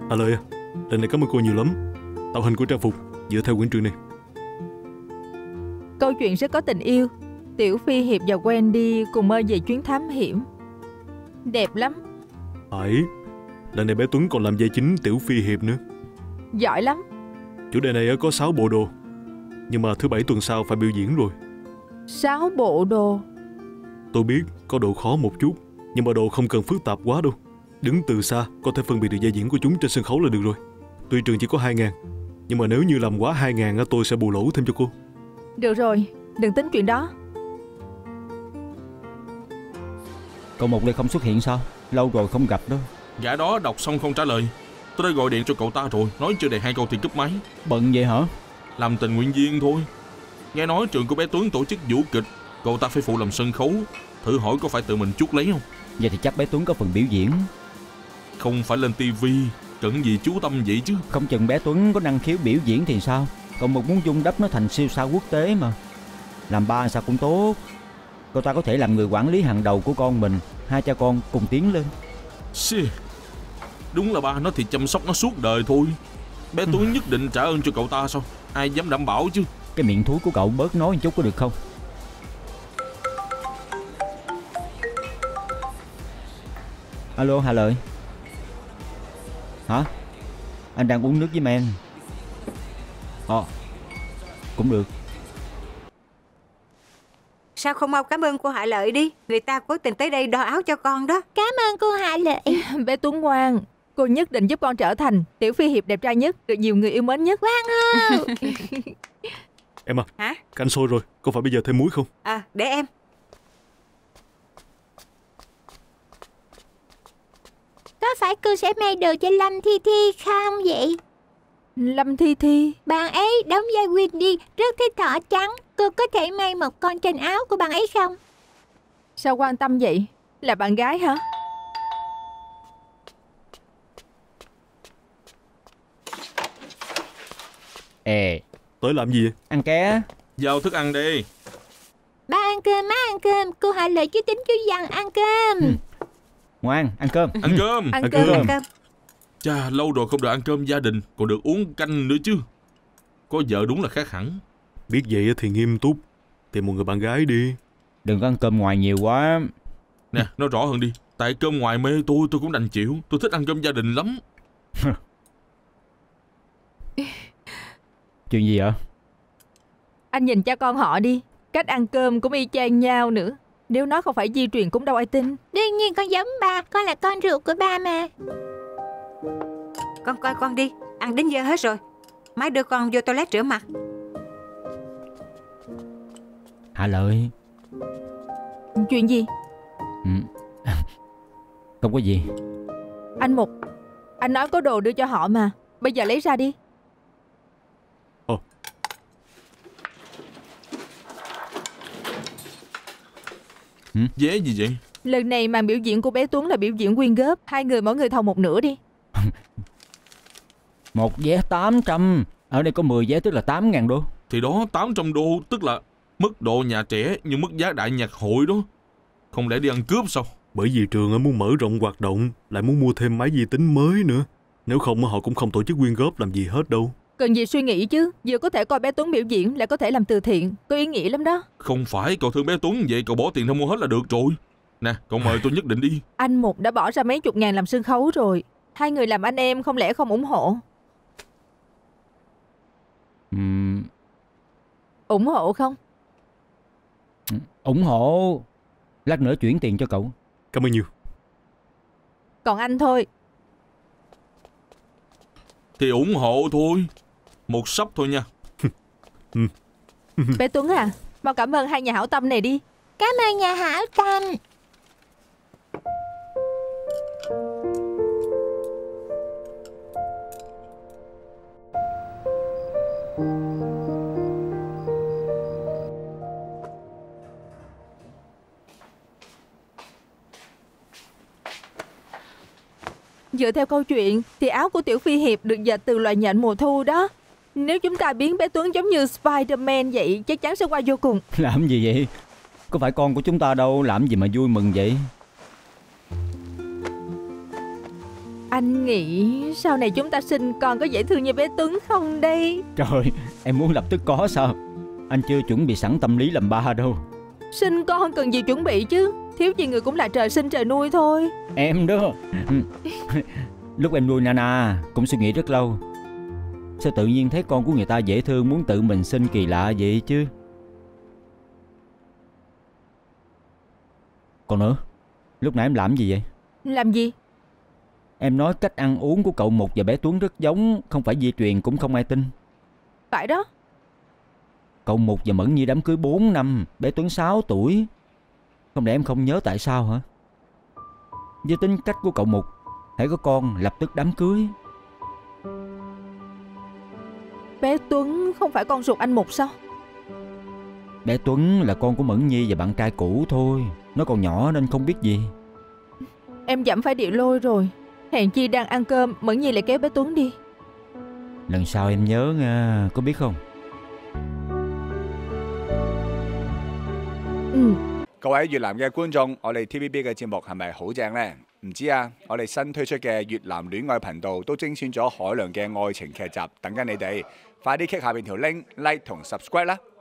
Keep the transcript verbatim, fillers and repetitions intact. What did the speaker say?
À Lợi à, lần này cảm ơn cô nhiều lắm. Tạo hình của trang phục dựa theo quyển truyện này. Câu chuyện rất có tình yêu. Tiểu Phi Hiệp và Wendy cùng mơ về chuyến thám hiểm. Đẹp lắm. Phải. Lần này bé Tuấn còn làm vai chính Tiểu Phi Hiệp nữa. Giỏi lắm. Chủ đề này có sáu bộ đồ, nhưng mà thứ bảy tuần sau phải biểu diễn rồi. Sáu bộ đồ. Tôi biết có độ khó một chút, nhưng mà đồ không cần phức tạp quá đâu. Đứng từ xa có thể phân biệt được vai diễn của chúng trên sân khấu là được rồi. Tuy trường chỉ có hai ngàn, nhưng mà nếu như làm quá hai ngàn tôi sẽ bù lỗ thêm cho cô. Được rồi, đừng tính chuyện đó. Cậu Một đây không xuất hiện sao? Lâu rồi không gặp đó. Gã đó đọc xong không trả lời. Tôi đã gọi điện cho cậu ta rồi, nói chưa đầy hai câu thì cúp máy. Bận vậy hả? Làm tình nguyện viên thôi. Nghe nói trường của bé Tuấn tổ chức vũ kịch, cậu ta phải phụ làm sân khấu. Thử hỏi có phải tự mình chuốc lấy không? Vậy thì chắc bé Tuấn có phần biểu diễn. Không phải lên tivi, cần gì chú tâm vậy chứ. Không chừng bé Tuấn có năng khiếu biểu diễn thì sao? Cậu Một muốn vun đắp nó thành siêu sao quốc tế mà. Làm ba sao cũng tốt. Cậu ta có thể làm người quản lý hàng đầu của con mình. Hai cha con cùng tiến lên. Xì. Đúng là ba nó thì chăm sóc nó suốt đời thôi. Bé Tuấn nhất định trả ơn cho cậu ta sao? Ai dám đảm bảo chứ. Cái miệng thúi của cậu bớt nói một chút có được không? Alo Hà Lợi. Hả? Anh đang uống nước với men. Ờ Cũng được. Sao không mau cảm ơn cô Hạ Lợi đi. Người ta cố tình tới đây đo áo cho con đó. Cảm ơn cô Hạ Lợi. Bé Tuấn ngoan. Cô nhất định giúp con trở thành Tiểu Phi Hiệp đẹp trai nhất, được nhiều người yêu mến nhất. Ngoan ơi. Em à, Hả? canh sôi rồi, có phải bây giờ thêm muối không? À, để em. Có phải cô sẽ may đồ cho Lâm Thi Thi không vậy? Lâm Thi Thi? Bạn ấy đóng vai Wendy, rất thích thỏ trắng. Cô có thể may một con trên áo của bạn ấy không? Sao quan tâm vậy? Là bạn gái hả? Ê, tới làm gì vậy? Ăn ké. Giao thức ăn đi. Ba ăn cơm, má ăn cơm. Cô Hạ Lợi chú Tính chú Văn ăn cơm. Ừ. Ngoan, ăn cơm. Ăn cơm. Ăn, ăn cơm. cơm. Ăn cơm. Chà, lâu rồi không được ăn cơm gia đình, còn được uống canh nữa chứ. Có vợ đúng là khác hẳn. Biết vậy thì nghiêm túc, tìm một người bạn gái đi. Đừng có ăn cơm ngoài nhiều quá. Nè, nói rõ hơn đi. Tại cơm ngoài mê tôi, tôi cũng đành chịu. Tôi thích ăn cơm gia đình lắm. Chuyện gì vậy? Anh nhìn cha con họ đi. Cách ăn cơm cũng y chang nhau nữa. Nếu nó không phải di truyền cũng đâu ai tin. Đương nhiên con giống ba. Con là con ruột của ba mà. Con coi con đi. Ăn đến giờ hết rồi. Má đưa con vô toilet rửa mặt. Hạ Lợi. Chuyện gì? Ừ. Không có gì. Anh Mục, anh nói có đồ đưa cho họ mà. Bây giờ lấy ra đi. Ồ. Ừ? Vé gì vậy? Lần này màn biểu diễn của bé Tuấn là biểu diễn quyên góp. Hai người mỗi người thầu một nửa đi. Một vé tám trăm. Ở đây có mười vé tức là tám ngàn đô. Thì đó, tám trăm đô, tức là mức độ nhà trẻ nhưng mức giá đại nhạc hội đó. Không lẽ đi ăn cướp sao? Bởi vì trường muốn mở rộng hoạt động, lại muốn mua thêm máy vi tính mới nữa. Nếu không họ cũng không tổ chức quyên góp làm gì hết đâu. Cần gì suy nghĩ chứ. Vừa có thể coi bé Tuấn biểu diễn, lại có thể làm từ thiện. Có ý nghĩa lắm đó. Không phải, cậu thương bé Tuấn vậy cậu bỏ tiền ra mua hết là được rồi. Nè, cậu mời tôi nhất định đi. Anh Mục đã bỏ ra mấy chục ngàn làm sân khấu rồi. Hai người làm anh em không lẽ không ủng hộ? Uhm, Ủng hộ không? ủng hộ. Lát nữa chuyển tiền cho cậu. Cảm ơn nhiều. Còn anh thôi. Thì ủng hộ thôi. Một sắp thôi nha. Bé Tuấn à, mau cảm ơn hai nhà hảo tâm này đi. Cảm ơn nhà hảo tâm. Dựa theo câu chuyện thì áo của Tiểu Phi Hiệp được dệt từ loài nhện mùa thu đó. Nếu chúng ta biến bé Tuấn giống như Spider-Man vậy, chắc chắn sẽ qua vô cùng. Làm gì vậy? Có phải con của chúng ta đâu, làm gì mà vui mừng vậy? Anh nghĩ sau này chúng ta sinh con có dễ thương như bé Tuấn không đây? Trời, em muốn lập tức có sao? Anh chưa chuẩn bị sẵn tâm lý làm ba đâu. Sinh con cần gì chuẩn bị chứ. Thiếu gì người cũng là trời sinh trời nuôi thôi. Em đó. Lúc em nuôi Nana cũng suy nghĩ rất lâu. Sao tự nhiên thấy con của người ta dễ thương muốn tự mình sinh kỳ lạ vậy chứ. Còn nữa, lúc nãy em làm gì vậy? Làm gì? Em nói cách ăn uống của cậu Mục và bé Tuấn rất giống, không phải di truyền cũng không ai tin. Phải đó. Cậu Mục và Mẫn Nhi đám cưới bốn năm, bé Tuấn sáu tuổi. Không lẽ em không nhớ tại sao hả? Với tính cách của cậu Mục, hãy có con lập tức đám cưới. Bé Tuấn không phải con ruột anh Mục sao? Bé Tuấn là con của Mẫn Nhi và bạn trai cũ thôi. Nó còn nhỏ nên không biết gì. Em dẫm phải địa lôi rồi. Hèn chi đang ăn cơm Mẫn Nhi lại kéo bé Tuấn đi. Lần sau em nhớ nha, có biết không? Ừ. 各位越南嘅觀眾，我哋 T V B 嘅節目係咪好正呢？唔知啊，我哋新推出嘅越南戀愛頻道都精選咗海量嘅愛情劇集等緊你哋，快啲 click 下邊條 link like 同 subscribe 啦！